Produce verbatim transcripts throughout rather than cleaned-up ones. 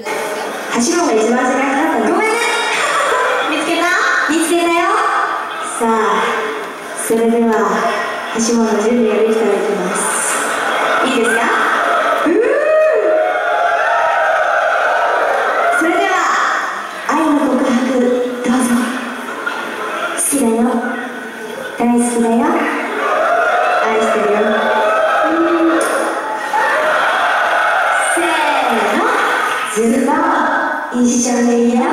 走るのが一番時間かかったの。ごめんね。見つけた？見つけたよ。さあ、それでは橋本の準備ができたらいきます。いいですか？うー。それでは愛の告白どうぞ。好きだよ。大好きだよ。愛してるよ。せーの。ずっと一緒にいよう。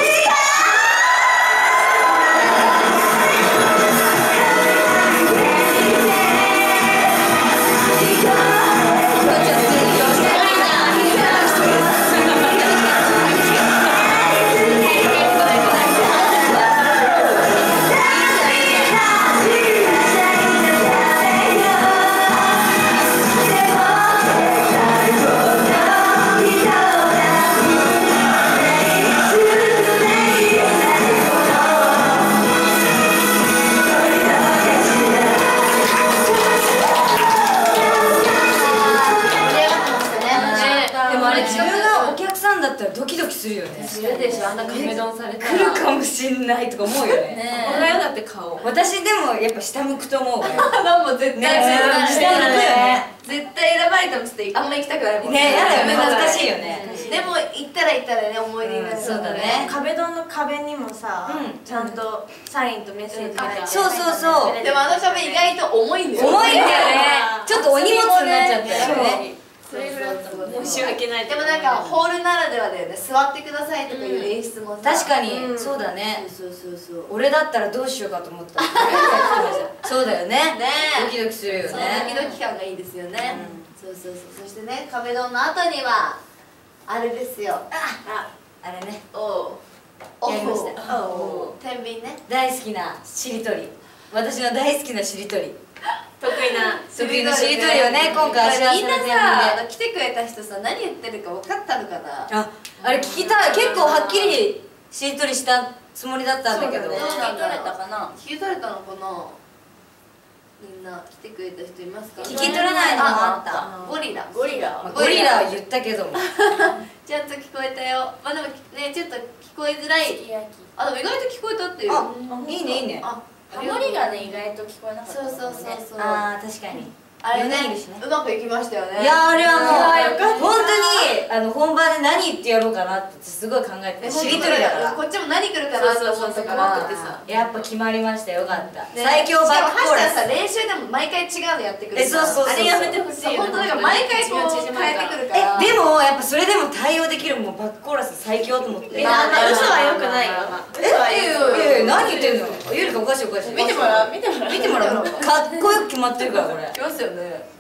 ドキドキするよね。 するでしょ、あんな壁ドンされたら来るかもしんないとか思うよね。 おはようだって顔。 私でもやっぱ下向くと思うわよ。 なんも絶対下向くよね。 絶対選ばれたもんつってあんま行きたくないもんね。やだよね、恥ずかしいよね。 でも行ったら行ったらね、思い出になる。 そうだね。 壁ドンの壁にもさ、ちゃんとサインとメッセージが入って。 そうそうそう。 でもあの壁意外と重いんだよ。 重いんだよね。ちょっとお荷物になっちゃったよね。 申し訳ない。でもなんかホールならではだよね。座ってくださいとかいう演出もさ。 確かにそうだね。 そうそうそう。 俺だったらどうしようかと思った。そうだよね。ドキドキするよね。 ドキドキ感がいいですよね。そうそうそう。そしてね、壁ドンの後にはあれですよ。 あ、あれね。 おお。 やりました。 おお。天秤ね。 大好きなしりとり。私の大好きなしりとり。 得意な得意なしりとりをね、今回足合わせの天秤で。 みんなさ、来てくれた人さ、何言ってるか分かったのかな。 あ、あれ聞きたい。結構はっきりしりとりしたつもりだったんだけど。 聞き取れたかな。聞き取れたのかな。みんな来てくれた人いますか。 聞き取れないのもあった。 ゴリラ。ゴリラ。 ゴリラは言ったけども。 ちゃんと聞こえたよ。まあでもね、ちょっと聞こえづらい。あ、でも意外と聞こえたっていう。 あ、いいねいいね。 ハモリがね、意外と聞こえなかった。 そうそうそうそう。 ああ、確かに。 あれね、うまくいきましたよね。 いや、あれはもう本当にあの本番で何言ってやろうかなってすごい考えてて、しりとりだから。 こっちも何来るかなと思ったから、 やっぱ決まりました。よかった。最強バックコーラス。 さ、練習でも毎回違うのやってくる。 え、そうそうそう。 あれやめてほしい。本当だから毎回こう変えてくるから。 え、でもやっぱそれでも対応できるもうバックコーラス最強と思って。 嘘は良くないよ。 え、何言ってんの。ゆりかおかしいおかしい。 見てもらう見てもらう見てもらう。かっこよく決まってるからこれ。 きますよね。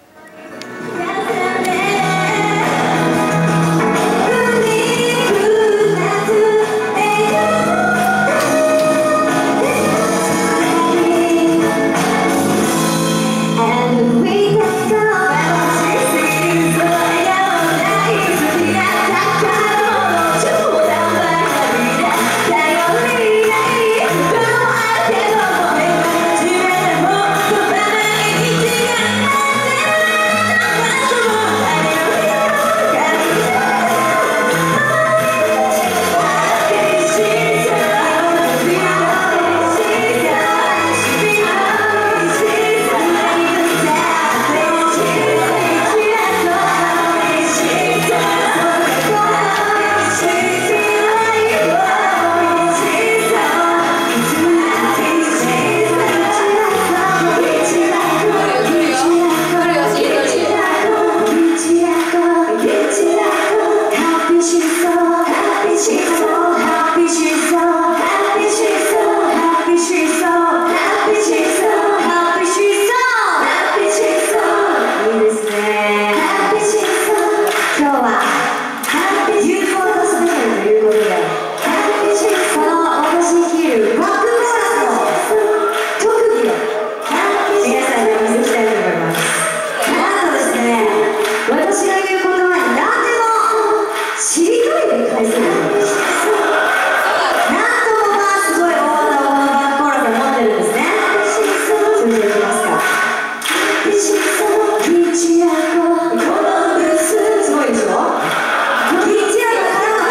このブースすごいでしょ。ピッチアートからの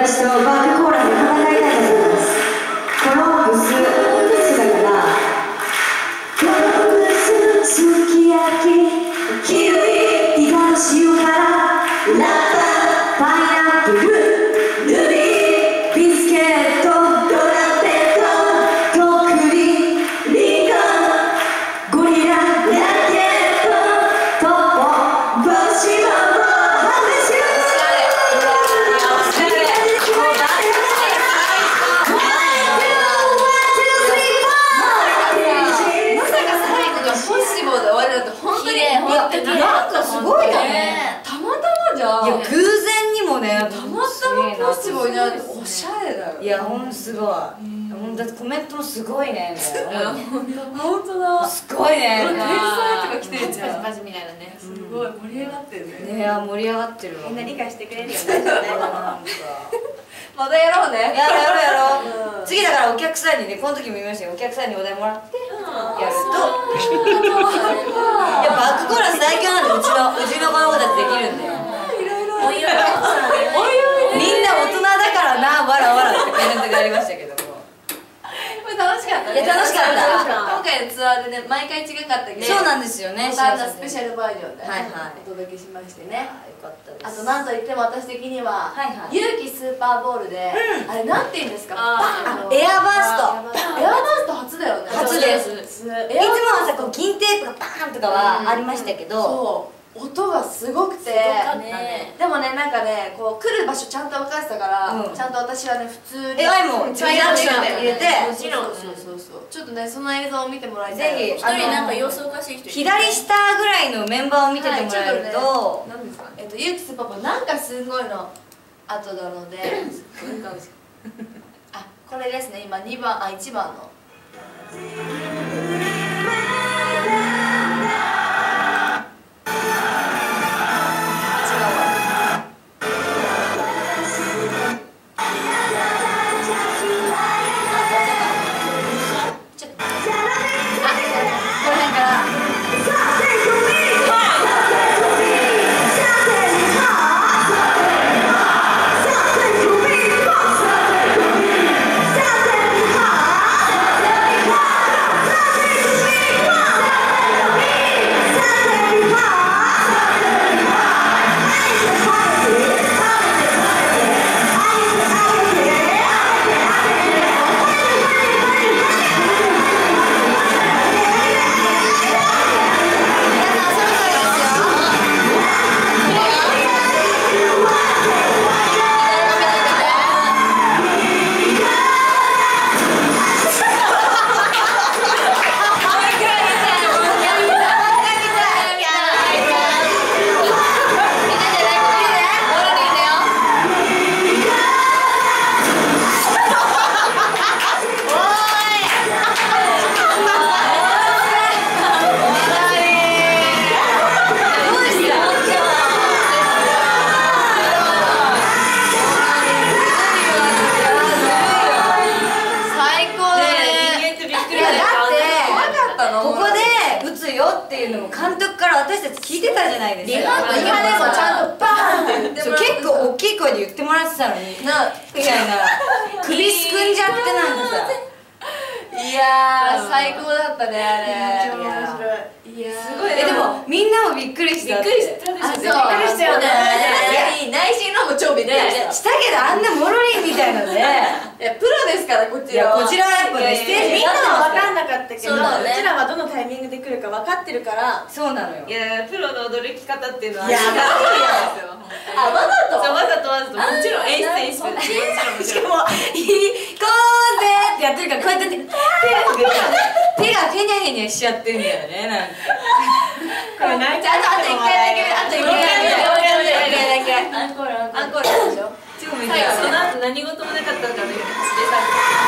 私とバックコーラスで戦いたいと思います。このブスブスだからこのブスすき焼きキウイイカの塩辛ラッパパイナップルルビービスケットドラペットとっくりリンゴゴリララケットトッポボシマモハメシュすごいよね。 たまたまじゃん。 いや偶然にもね、 たまたまポッシブルになるっておしゃれだよ。 いやほんとすごい。ほんとコメントもすごいね。 本当だ。 すごいね。 天才とか来てるじゃん。 パチみたいなね。 すごい盛り上がってるね。 ねえ盛り上がってるわ。 みんな理解してくれるよね。 またやろうね。 やろうやろうやろう。次だからお客さんにね、この時も言いましたけど、お客さんにお題もらってやると。いやバックコーラス最強なんで、うちのうちの子の子たちできるんで。 おいおいみんな大人だからな、わらわらってコメントがありましたけども。 これ楽しかったね。 いや楽しかった。 今回のツアーでね、毎回違かったけど。 そうなんですよね。 ボタンのスペシャルバージョンではいはいお届けしましてね。 よかったです。 あとなんといっても私的にははいはい勇気スーパーボールで、あれなんて言うんですか、 あエアバースト。 エアバースト初だよね。 初です。いつもエアはさ、こう銀テープがバーンとかはありましたけど、 そう音がすごくて、でもね、なんかね、こう来る場所ちゃんと分かってたから、 うんちゃんと私はね普通にえ、愛もリアクション入れて、 もちろん、そうそうそう、ちょっとねその映像を見てもらいたい。 ぜひ一人なんか様子おかしい人いる。 左下ぐらいのメンバーを見ててもらえると、 何ですか、えっとユーキスパパなんかすごいの後なのであ、これですね、今にばん、あ、いちばんのっていうのも監督から私たち聞いてたじゃないですか。 リハでもちゃんとバーンって言ってもらって、結構大きい声で言ってもらってたのになみたいな、首すくんじゃってなんかさ、 いやー最高だったねあれ。 めっちゃ面白い。 いやすごい。えでもみんなもびっくりしたって。 びっくりしたでしょ。 あ、そうびっくりしたよね。 内心のも超びっくりした。 したけどあんなモロリンみたいなので、 いやプロですからこちらは。 こちらはやっぱねステージみんなは分かんなかったけど、うそうだねちらはどのタイミングで来るか分かってるから。 そうなのよ。 いやプロの驚き方っていうのはやばいですよ。 あ、わざとわざとわざともちろん演出演出。もちろんもちろん。 しかも「いこうぜ」ってやってるから、こうやって手手がペニャペニャしちゃってんだよね、なんか。 これ泣いちゃう。 あとあと一回だけ、あと一回だけ、アンコールアンコールでしょ。 超めっち最ゃ後その後何事もなかったんだけど、走ってさ。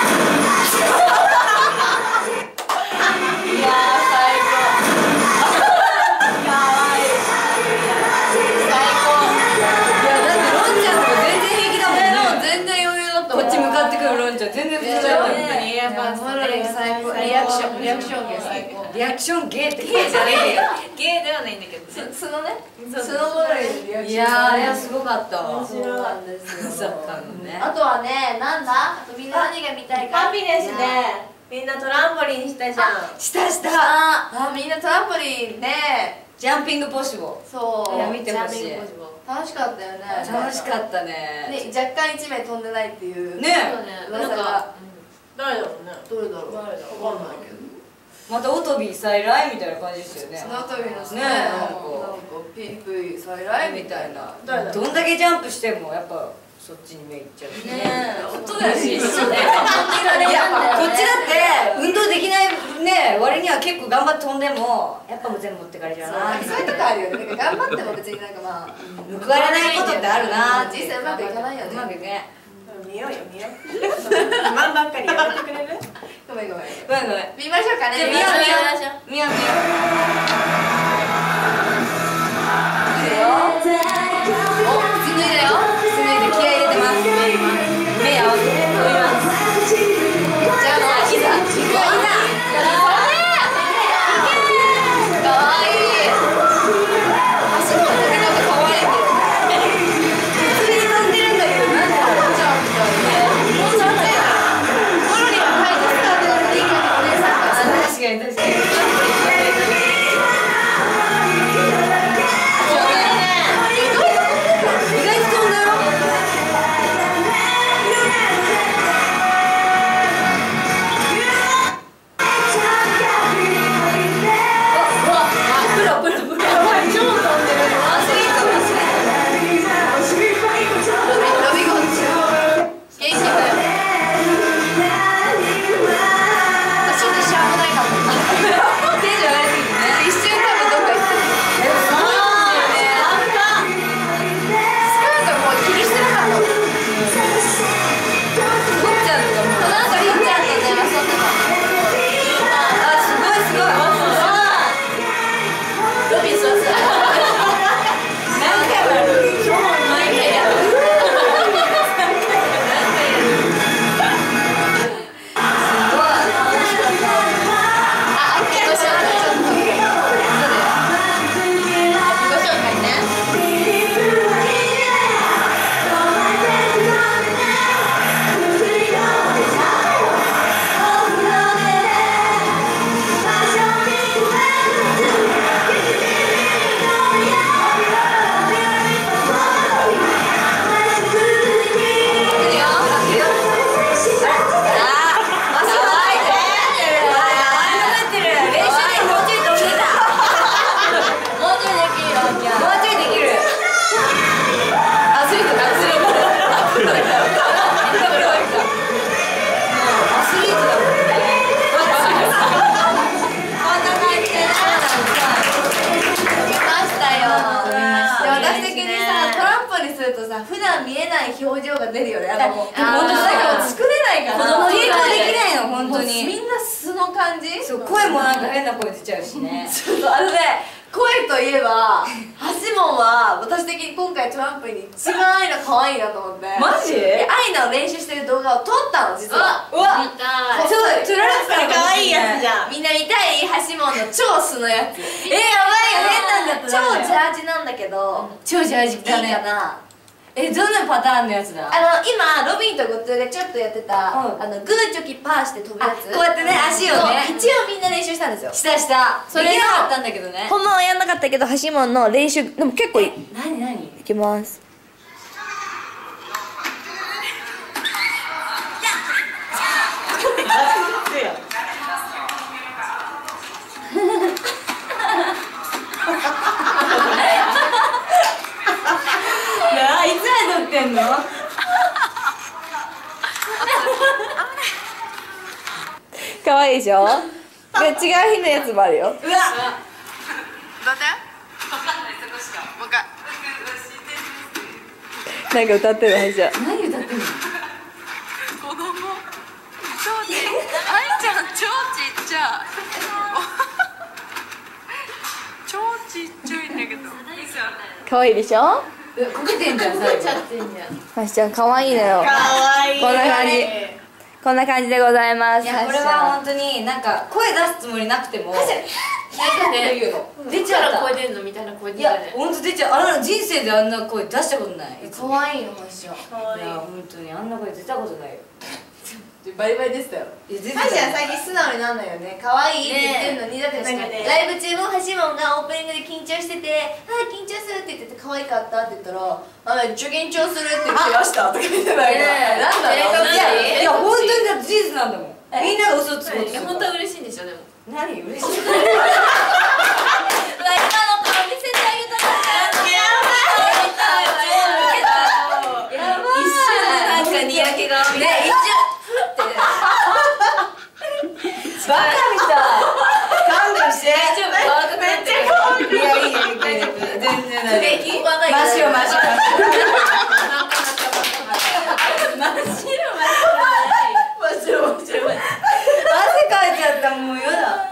いやー最高。やばい。最高。 いやだってロンちゃんとか全然平気だもんね。 全然余裕だったもん。 こっち向かってくるロンちゃん全然普通だったもんね。 やっぱモロリン最高。リアクションリアクションが最高。 リアクションゲーってゲーじゃねえよ。 ゲーではないんだけどね。 素のねそう素のものにリアクションいやーあれはすごかったわ。 そうなんですよサッカーのね。 あとはねなんだあとみんな何が見たいかハピネスでみんなトランポリンしたじゃん。 したした。 あみんなトランポリンねジャンピングポッシブル。 そういや見てほしい。 楽しかったよね楽しかったね。 ね若干一名飛んでないっていうね。 噂が誰だろうね。 どれだろう誰だろう。 わかんないけどまたオトビー再来みたいな感じですよね。 砂飛びのねなんかピープイ再来みたいな誰だろう。 どんだけジャンプしてもやっぱそっちに目いっちゃうね。 音だし一緒ねいやこっちだって運動できないね割には結構頑張って飛んでもやっぱもう全部持ってかれちゃうな。 そういうとこあるよね頑張っても別になんかまあ報われないことってあるな。 人生うまくいかないよねうまくいかない。 見ようよ見よう。マンばっかりやめてくれる？ ごめんごめんごめんごめん。 見ましょうかねじゃあ見よう見よう見よう見よお、つぬいだよう。つないで気合い入れてます。目合わせて飛びます。 じゃあもういざいざかわいい足も飛びなんかかわいい普通に飛んでるんだけどなんでだろう。 じゃあみたいねもうちょっとねコロリはタイトスカートだからいいかなお姉さんが確かに確かに。意外と飛んだよ。プロプロプロ。超飛んでる。アスリートアスリート。 ロビゴン元気だよ私ちょっとしゃあもないかもテンション上がりすぎてね。 一瞬多分どっか行ってるスカートもう気にしてなかったもんゴッちゃんとかもうなんかりっちゃんとね遊んでたあすごいすごい。 ロビー座ってた何回もやる。 毎回やるあ、自己紹介ちょっと自己紹介ね普段見えない表情が出るよね。あのもう本当だよ。 作れないから。 子供抵抗できないの本当に。 みんな素の感じ。 そう声もなんか変な声出ちゃうしね。 ちょっとあのね声といえばハシモンは私的に今回トランプに一番愛の可愛いなと思って。 マジ？ 愛の練習してる動画を撮ったの実は。 うわ。 見たい。 ちょっと撮られてたの可愛いやつじゃん。 みんな見たいハシモンの超素のやつ。 えやばいよ変なんだった。 超ジャージなんだけど。 超ジャージだね。 いいかな。 えどんなパターンのやつだ。 あの今ロビンとゴッツーがちょっとやってた、 うんあのグーチョキパーして飛ぶやつ。 こうやってね足をね。 そう一応みんな練習したんですよ。 したしたそれできなかったんだけどね。 本番はやんなかったけどハシモンの練習でも結構いい。 何何。 いきます。 あいつら撮ってんの。 可愛いでしょ。で違う日のやつもあるよ。 うわ。 どうやって？もう一回。 なんか歌ってるはずじゃ。 何歌ってんの。 子供。超ちっ。愛ちゃん超ちっちゃい。超ちっちゃいんだけど。 可愛いでしょ。 こけてんじゃん最後。 はしちゃん可愛いのよ。 可愛い。 こんな感じ。 こんな感じでございます。 いやこれは本当になんか声出すつもりなくてもなんかね、 出ちゃった声出んのみたいな声いや出たね。 本当出ちゃうあの人生であんな声出したことないいつも可愛いのファッション。 いや本当にあんな声出たことないよバリバリでしたよ。 いや出てハシはた最近素直になんないよね。可愛いって言ってんのに、だってなんかねライブ中もハシモンがオープニングで緊張してて「あー緊張する」って言ってて「可愛かった」って言ったら「あめっちゃ緊張する」って言ってましたとか言ってないからなんだろういやいや本当にだって事実なんだもんみんなが嘘つこうとするから本当は嬉しいんでしょでも。 何嬉しい今の顔見せてあげたかったやばいやばい一瞬なんかにやけ顔みたいなね一瞬バカみたい勘弁してめっちゃ可愛いいやいいよ大丈夫全然大丈夫真真っ白真っ白汗かいちゃったもうやだ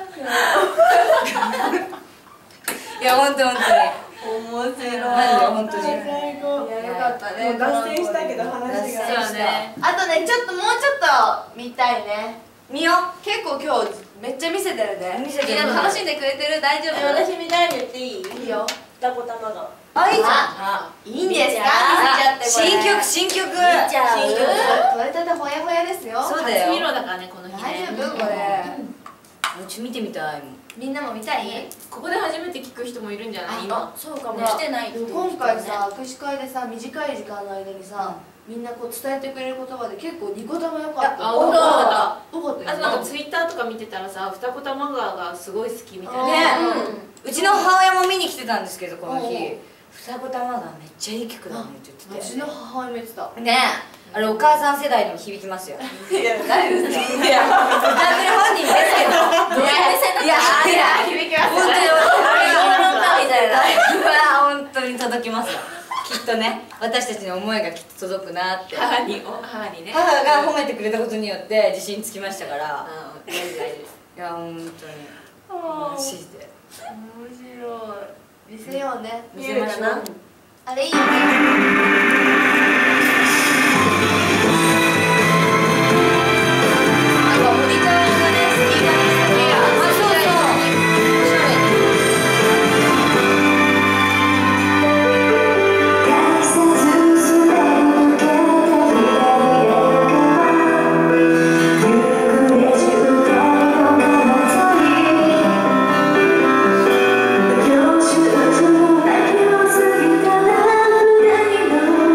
いや本当本当に面白いなんで本当に最高。 いやよかったね。 もう脱線したけど話が。 脱線したね。あとねちょっともうちょっと見たいね。 見よ結構今日めっちゃ見せてるね。 見せてるみんな楽しんでくれてる大丈夫？ 私みたいに言っていい？ いいよ。 二子玉川。 あいいじゃんあ、いいんですか？見せちゃってこれ。 新曲新曲ちゃう。 新曲取れたてほやほやですよ。 そうだよ初披露だからねこの日ね。大丈夫これ。 うち見てみたいもんみんなも見たい？ ここで初めて聞く人もいるんじゃない今。 そうかも。 ねしてないっていう人ね今回さ握手会でさ短い時間の間にさみんなこう伝えてくれる言葉で結構ニコ玉良かった。 あ多かった多かったあとなんよかツイッターとか見てたらさ二子玉川がすごい好きみたいな。 ねううちの母親も見に来てたんですけどこの日おう双子玉がめっちゃいい曲だねって言ってうちの母親も言ってた。 てねあれお母さん世代にも響きますよいや誰ですか？ いや歌ってる本人ですけどどういう目線だった？ いやいや響きます本当にあれ評論家みたいな。 うわ本当に届きますよきっとね私たちの思いがきっと届くなって母にお母にね。 母が褒めてくれたことによって自信つきましたからうん大事大事です。 いや本当にマジで面白い。見せようね。 見せましょうあれいいよね。なんかモニターがねスピーカーにしたけあそうそうおしゃれ。 「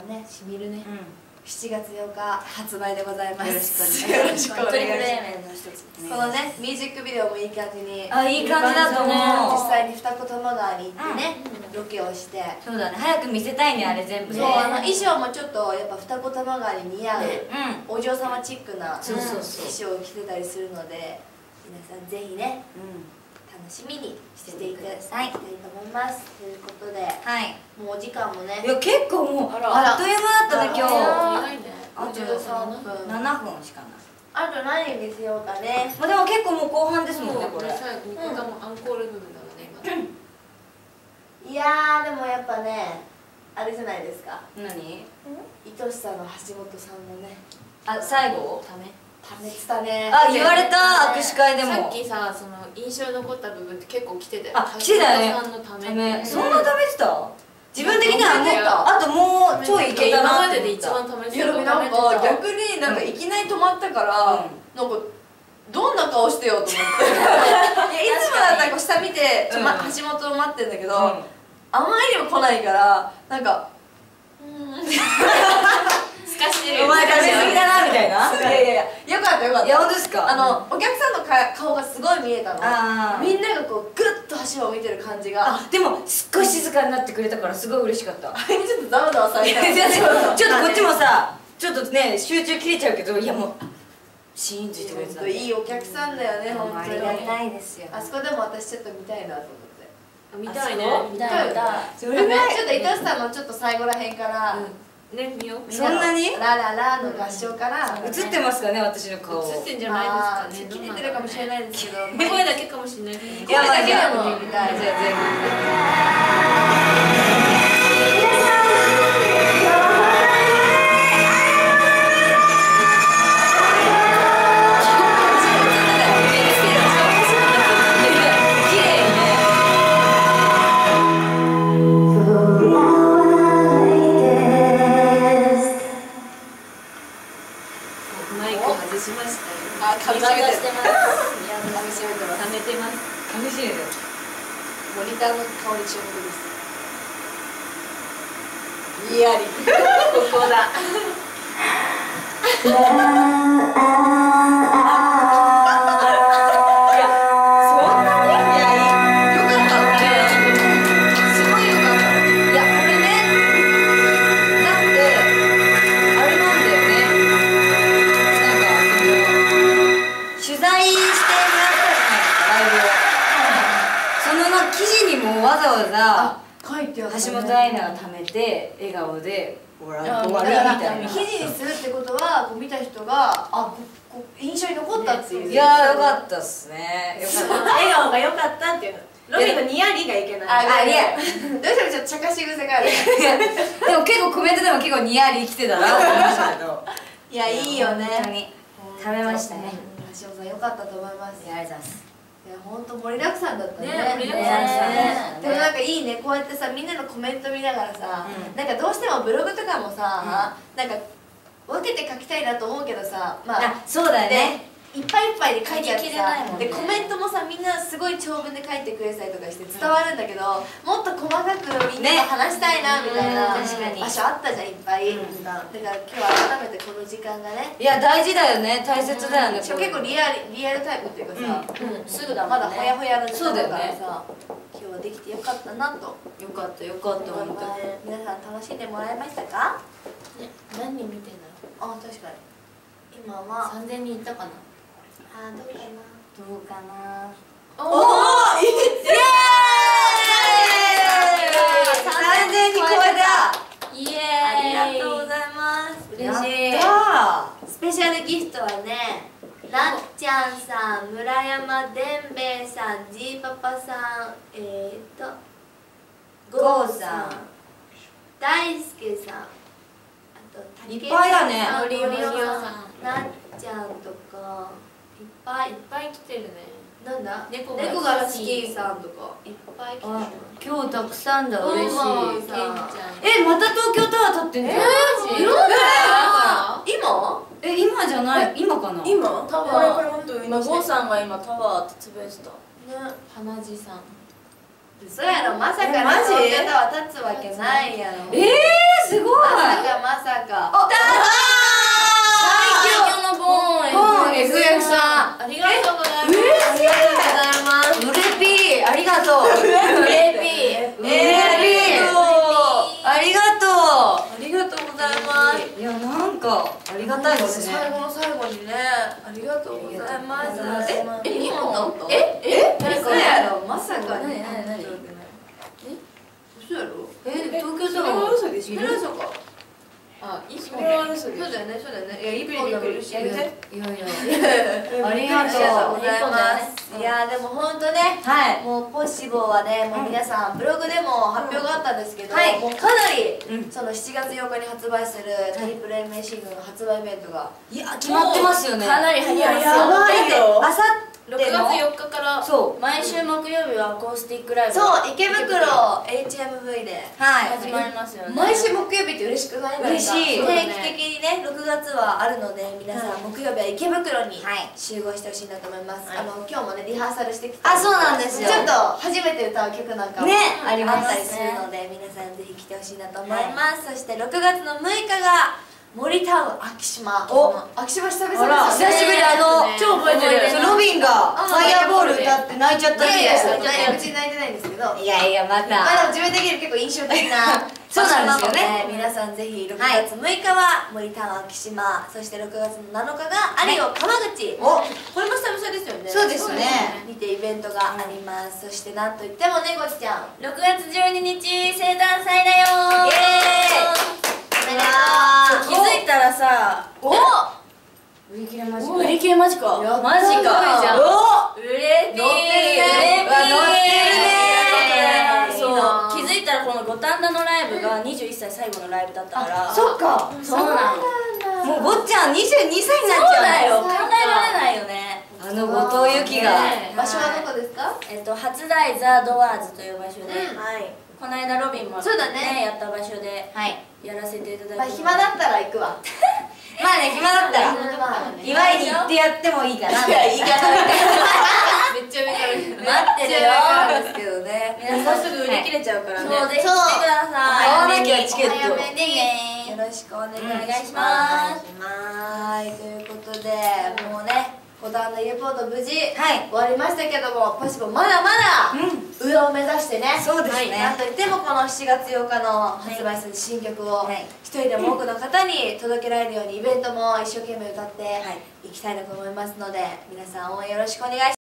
ねしみるね。 うんしちがつようか発売でございます。 よろしくお願いしますよろしくお願いします。 トリプル A 面の一つですね。 このねミュージックビデオもいい感じに、 あいい感じだと思う。 実際に二子玉川に行ってね、ロケをして、 そうだね早く見せたいねあれ全部ね。 そうあの衣装もちょっとやっぱ二子玉川に似合ううんお嬢様チックなそうそう衣そう装を着てたりするので、皆さんぜひねうん楽しみにしていただきたいと思います。ということで、 はいもうお時間もねいや結構もうあらあっという間だったね今日。 早いね。 あとじゅうさんぷん。 ななふんしかない。 あと何見せようかね。 まあでも結構もう後半ですもんねこれ。 最後ニコタもアンコール部分だもんねいやーでもやっぱねあれじゃないですか。 何？ 愛しさの橋本さんのねあ最後？ 今。ため。 ためてたね。 あ言われた握手会でも。 さっきさその印象に残った部分って結構来てたよ。 あ来てたね橋本さんのため。 ためそんな食べてた？自分的にはもう食べてたあともうちょいいけた今なまでで一番食ためいやでもなんか逆になんかいきなり止まったから、なんかどんな顔してよと思っていやいつもだったらこう下見てちょ、ま、橋本を待ってんだけど、あまりにも来ないからなんかうんすかしてる。 お前食べ過ぎだなみたいな。 いやいやいやよかったよかった。 いや本当ですか？ あのお客さんのか顔がすごい見えたの。 あーみんながこうグッと橋を見てる感じがあでもすっごい静かになってくれたからすごい嬉しかった。 あれにちょっとざわざわされた。 いやちょっとこっちもさちょっとね集中切れちゃうけどいやもうシーンとしてくれてた本当いいお客さんだよね本当に。 いですよ。 あそこでも私ちょっと見たいなと思って。 見たいね。 見たいよね。それねちょっと愛しさのちょっと最後らへんからね見よう。 そんなにラララの合唱から映ってますかね私の顔。 映ってんじゃないあーですかね。 切れてるかもしれないですけど声だけかもしれないけど。 声だけでも見たい。 じゃあ全マイク外しましたよ。 あ噛み締めてる。 してます。 噛み締めてます。 溜めてます。 楽しいですよ。 モニターの顔に注目です。にやり。 ここだ。 わざわざ書いてあったね。 橋本愛菜が貯めて笑顔で終わら終わるみだからたいな。 記事にするってことはこう見た人があここ印象に残ったっていう。 いやーよかったっすね。よかった。 笑顔が良かったっていうの。ロビーのニヤリがいけない。 ああいやどうしてもちょっと茶化し癖がある。 でも結構コメントでも結構ニヤリ生きてたなと思いましたけど。 いやいいよね。 本当に食べましたね。 橋本さん良かったと思います。 いやありがとうございます。 いや本当盛りだくさんだったね。 ね盛りだくさんでしたねでもなんかいいねこうやってさみんなのコメント見ながらさ、 うんなんかどうしてもブログとかもさ、なんか分けて書きたいなと思うけどさ、まああそうだよね。 いっぱいいっぱいで書いてあって書ききれないさ、 もんねでコメントもさみんなすごい長文で書いてくれたりとかして伝わるんだけど、もっと細かくみんなと話したいなみたいなうん確かに場所あったじゃんいっぱい、 うんだから今日は改めてこの時間がね、 いや大事だよね大切だよね。 しかも結構リアルリアルタイプっていうかさ、 うんすぐだまだほやほやの時間だからそうだよねさ、今日はできてよかったなとよかったよかった思い本当ます。皆さん楽しんでもらえましたか？ ね何人見てんだろあ確かに今はう。三千人いったかな。 あどうかな。 どうかな。 おおイエーイさんぜんにん超えた。 イエーイ。 ありがとうございます嬉しい。 やったスペシャルギフトはね、なっちゃんさん、村山でんべえさん、じいパパさん、えーとゴーさん、大輔さん、あといっぱいだねのりおのりおさん、 さんなっちゃんとかいっぱい。 いっぱい来てるね。 なんだ猫が猫が好きさんとかいっぱい来てる。 あ今日たくさんだ嬉しい。 ママさんけんちゃん。 えまた東京タワー立ってんじゃん。 いろんな今え今じゃない今かな。 今タワーこれこれ本当今ゴーさんが今タワーってつぶやいてた。 ね花地さん。 そうやろ、まさかね、 マジ東京タワー立つわけないやろ。 えー、すごい。 まさかまさか。あ、 最強のボーンボーン エフエフ さん、 ありがとうございます。 嬉しい。ありがとうございます。うれぴー、ありがとう。うれぴー、うれぴー、ありがとう。 ありがとうございます。 いや、なんかありがたいですね。 最後の最後にね、ありがとうございます。え、え、 えにほんだった？ ええ、 何嘘やろ、まさか何ね。 何何え、嘘やろ？ え、東京タそれはワー。 嘘でしょ。 それはそうか。 あ、いいそそれは嘘でしょ。 うだよね、そうだよね。いや、一本でも嬉しいよね。 いやいや、ありがとう。 ございます。いや、でも本当ね、 はい。 もうポッシボーはね、もう皆さんブログでも発表があったんですけど、 はいもうかなり、 うんそのしちがつようかに発売するトリプル エムエー シングルの発売イベントがいや、決まってますよね。 かなり早いですやばいよ。あさろくがつよっかからそう毎週木曜日はアコースティックライブそう、池袋 エイチエムブイ ではい。 始まりますよね。 毎週木曜日って嬉しくないなんか嬉しい定期的にね、ろくがつはあるので、皆さん木曜日は池袋にはい集合してほしいなと思います。 はいあの今日もねリハーサルしてきたあ、そうなんですよ。 ちょっと初めて歌う曲なんかもねありますあったりするので、皆さんぜひ来てほしいなと思います。そしてろくがつのむいかが森タウン昭島。 お昭島久あら、 々ですよね。 久しぶり、あの、 超覚えてるそうロビンがファイアボール歌って泣いちゃったいやいや、 ですよ。 いやいや、別に泣いてないんですけど、 いやいや、また。 まあでも自分的に結構印象的なそうなんですよね場所なので、皆さんぜひろくがつむいかは森タウン昭島、そしてろくがつのなのかが有尾川口。 お、 これも久々ですよね。 そうですね見てイベントがあります。そしてなんといってもね、ごちちゃん。 ろくがつじゅうににち生誕祭だよー。 イエーイ。おめでとう。 気づいたらさ、 お。 売り切れマジか。 売り切れマジか。 やったマジか。 すごいじゃんお、うれぴー。 乗ってるねうれぴー。 うわ乗ってるねそういいな、 気づいたらこの五反田のライブがにじゅういっさい最後のライブだったから。 そっか。 そうなの。 もうごっちゃんにじゅうにさいになっそうちゃう。 だよ。考そうかえられないよね。 あの後藤由紀が。 ね場所はどこですか？ えっと初代ザ・ドワーズという場所で、 うんはい。この間ロビンもそうだねやった場所ではい。 やらせていただきまあ暇だったら行くわ。 まあね、暇だったら、 まあね祝いに行ってやってもいいかな。 いや言い方みたいな。 めっちゃ上から待ってるよなんですけどね。 皆さんすぐ売り切れちゃうからね。 そうぜひ来てください。 買わなきゃチケット。 お早めにねよろしくお願いしお願いします。 ますはい、ということで、もうね、五反田レポート無事、 はい終わりましたけども、ポシボまだまだうん。 上を目指してね、 そうですねなんといってもこのしちがつようかの発売する新曲をはい一人でも多くの方に届けられるようにイベントも一生懸命歌っていいきたいなと思いますので、皆さん応援よろしくお願いします。